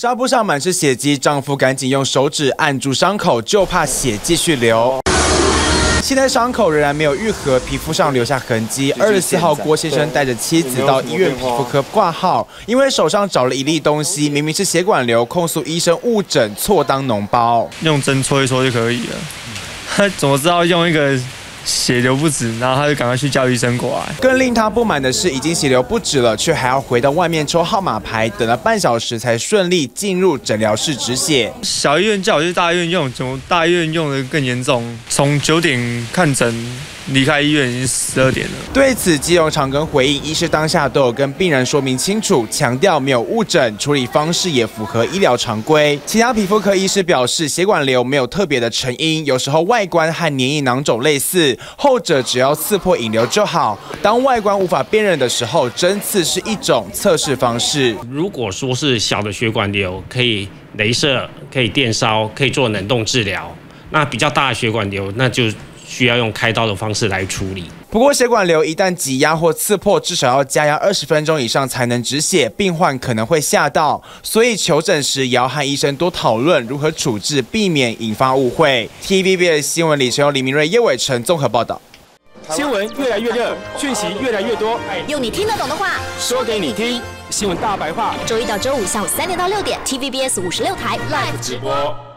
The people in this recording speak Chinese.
纱布上满是血迹，丈夫赶紧用手指按住伤口，就怕血继续流。 现在伤口仍然没有愈合，皮肤上留下痕迹。24号，郭先生带着妻子到医院皮肤科挂号，因为手上找了一粒东西，明明是血管瘤，控诉医生误诊，错当脓包。 用针戳一戳就可以了。他怎么知道用一个？ 血流不止，然后他就赶快去叫医生过来。 更令他不满的是，已经血流不止了，却还要回到外面抽号码牌，等了半小时才顺利进入诊疗室止血。 小医院叫我去大医院用，怎么大医院用的更严重？从9点看诊，离开医院已经12点了。 对此，基隆长庚回应，医师当下都有跟病人说明清楚，强调没有误诊，处理方式也符合医疗常规。其他皮肤科医师表示，血管瘤没有特别的成因，有时候外观和黏液囊肿类似。 后者只要刺破引流就好。当外观无法辨认的时候，针刺是一种测试方式。 如果说是小的血管瘤，可以雷射、可以电烧、可以做冷冻治疗。那比较大的血管瘤，那就需要用开刀的方式来处理。 不过，血管瘤一旦挤压或刺破，至少要加压20分钟以上才能止血，病患可能会吓到，所以求诊时也要和医生多讨论如何处置，避免引发误会。TVBS 新闻里是由李明瑞、叶伟成综合报道。 新闻越来越热，讯息越来越多， 用你听得懂的话说给你听。新闻大白话， 周一到周五下午3点到6点，TVBS 56台 live 直播。